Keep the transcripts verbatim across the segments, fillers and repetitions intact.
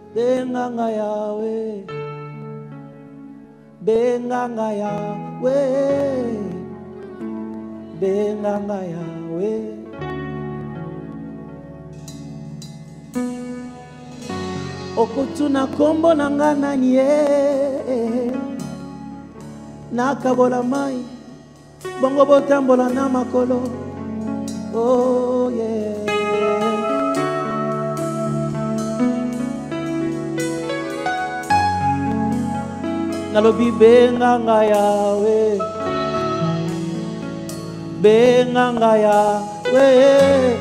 Benganga Yahweh, Benganga Yahweh, Benganga Yahweh. Okutuna kombo nanga nanye nakabola mai bongo botambola na makolo. Oh yeah. Nalobi Benganga Yahweh, Benganga Yahweh,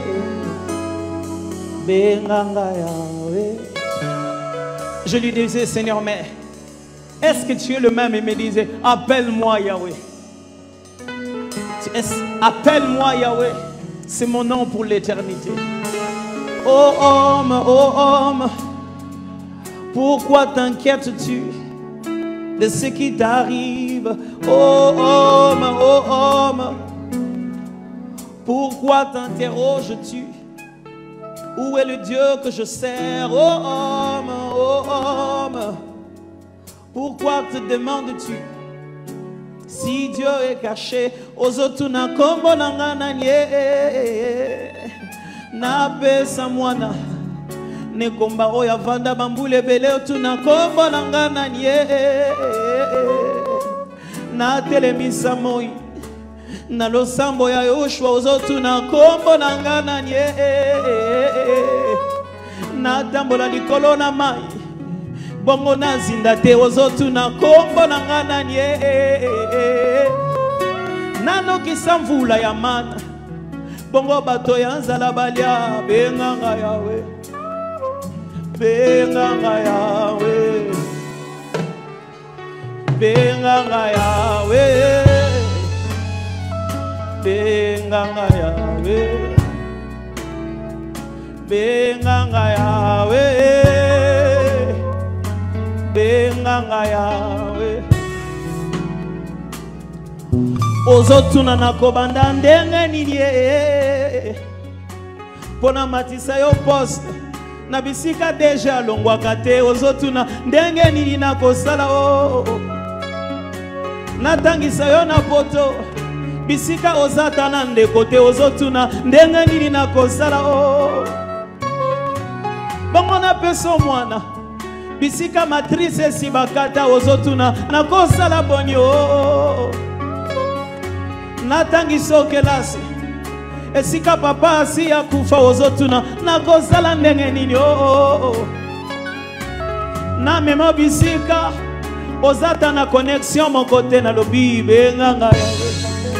Benganga Yahweh. Je lui disais, Seigneur, mais est-ce que tu es le même? Il me disait, appelle-moi Yahweh. Appelle-moi Yahweh. C'est mon nom pour l'éternité. Oh homme, oh homme, pourquoi t'inquiètes-tu de ce qui t'arrive? Oh homme, oh homme, pourquoi t'interroges-tu? Où est le Dieu que je sers? Oh homme, oh homme, pourquoi te demandes-tu si Dieu est caché? Ozotuna kombo nanga nanye na pesa mwana nekomba oya vanda bambule bele otuna kombo nanga nanye na telemisa moi na losambo ya Yoshua ozotuna kombo nanga nanye na tambola likolo na mai bongo na zinda te ozotuna kombo nanga nanye nano kisamvula ya mana bongo bato ya nzala balia. Benganga Yahweh, Benganga Yahweh, Benganga Yahweh, Benganga Yahweh, Benganga Yahweh, Benganga Yahweh. Ozotuna na kobanda ndenge nini pona matisa yo poste na bisika deja longwaka te. Ozotuna ndenge nini na kosala o natangisa yo na poto bisika ozata na ndeko te. Ozotuna ndenge nini na kosala o bongo na peso mwana bisika matrice si bakata. Ozotuna na kosala boni o natangiso kelasi esika papa si ya kufa. Ozotuna na kosala ndenge nini o na memo bisika ozata na connexion mon côté na lobi. Benganga Yahweh,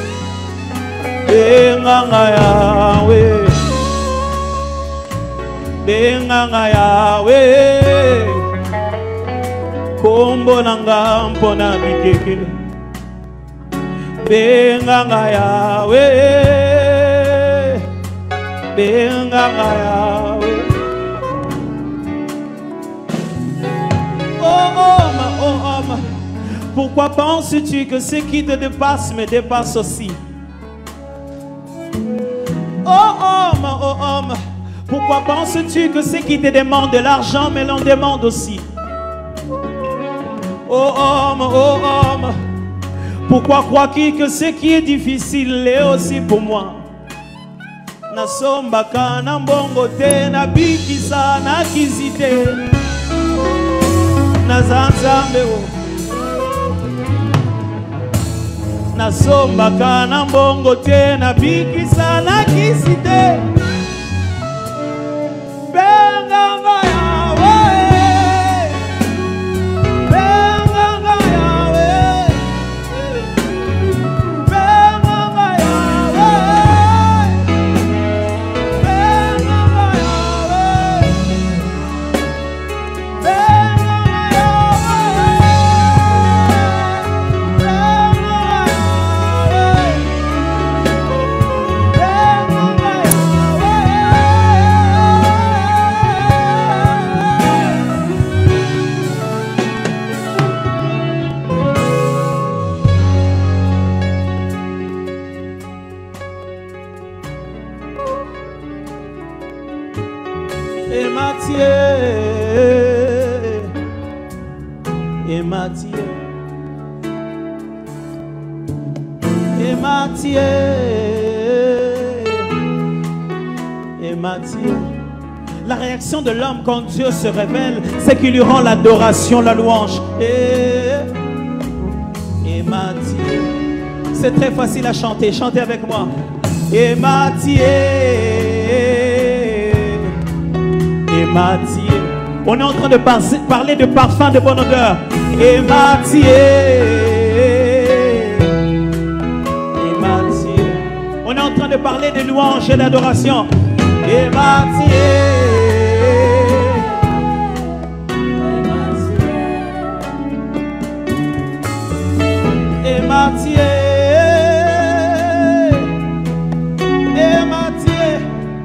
Benganga Yahweh, Benganga Yahweh, kombo nanga mpona mikeke. Benganga Yahweh, Benganga Yahweh. Oh homme, oh homme, pourquoi penses-tu que ce qui te dépasse me dépasse aussi? Oh homme, oh homme, pourquoi penses-tu que ce qui te demande de l'argent me l'en demande aussi? Oh homme, oh homme, pourquoi crois-tu que ce qui est difficile est aussi pour moi? Nasombaka na mbongo te na bikisa na kizite na zanzambe o nasombaka na mbongo te na bikisa na kizite. Benganga Yahweh, Benganga Yahweh, Benganga Yahweh, Benganga Yahweh, Benganga et Mathieu et m'attire, et m'attire, et m'attire. La réaction de l'homme quand Dieu se révèle, c'est qu'il lui rend l'adoration, la louange. Et, et m'attire. C'est très facile à chanter. Chantez avec moi. Et m'attire. Et m'attire. On est en train de par parler de parfum de bonne odeur. Et m'attire. Et m'attire. On est en train de parler de louange et d'adoration. Et m'attire. Et m'attire. Et m'attire.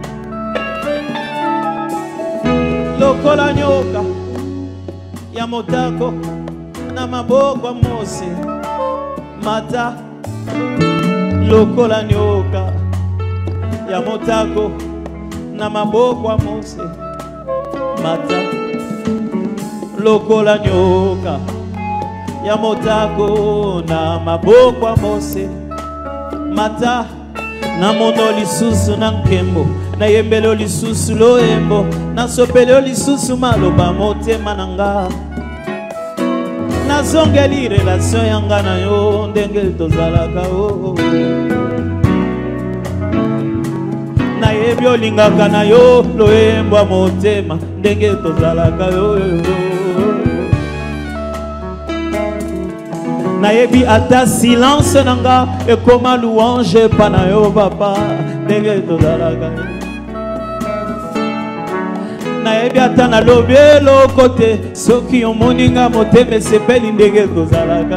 Lokola nyoka ya motako na maboko mose mata. Lokola nyoka ya motako na maboko mose mata. Lokola nyoka ya motako na maboko mose mata. Na mono lisusu na nkembo na yembelo lisusu loembo na sopelo lisusu maloba motema nanga. Na zongeli relation yanga na yo ndenge tozalaka o. Na yebi olingaka na yo loembo motema ndenge tozalaka yo. Na yebi ata silence nanga e koma louange pana yo papa ndenge tozalaka. Na yebi ata na lobelo kote soki omoninga motema sepeli ndenge tozalaka.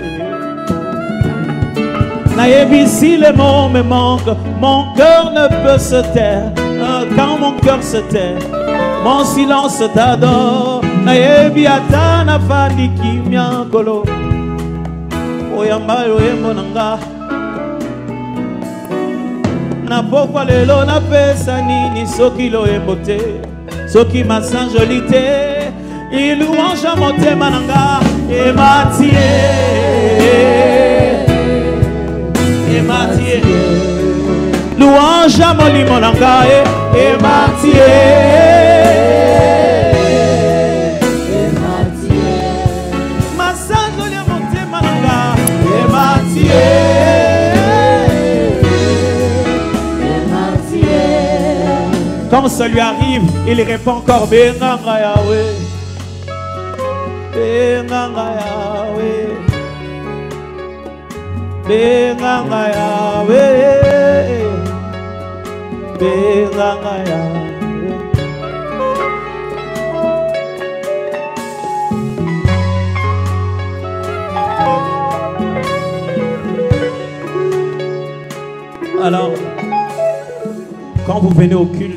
Na yebi si les mots me manquent, mon cœur ne peut se taire. Quand mon cœur se tait, mon silence t'adore. Na yebi ata na fandi kimia kolo oyamba yoyembo nanga. Na pokwa lelo na pesa nini soki loyembo te, soki masan joli te. Il louange à motema nanga. Et m'attire, et m'attire. Louange à molimo nanga. Et m'attire. Quand ça lui arrive, il répond encore Benganga Yahweh, Benganga Yahweh, Benganga Yahweh, Benganga Yahweh. Alors, quand vous venez au culte,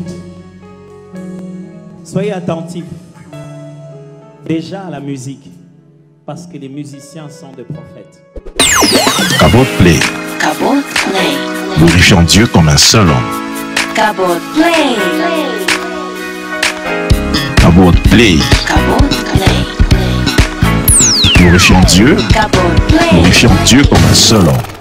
soyez attentifs déjà à la musique, parce que les musiciens sont des prophètes. Cabot Play. Cabot Play. Glorifions Dieu comme un seul homme. Cabot Play. Cabot Play. Cabot Play. Glorifions Dieu. Cabot Play. Glorifions Dieu comme un seul homme.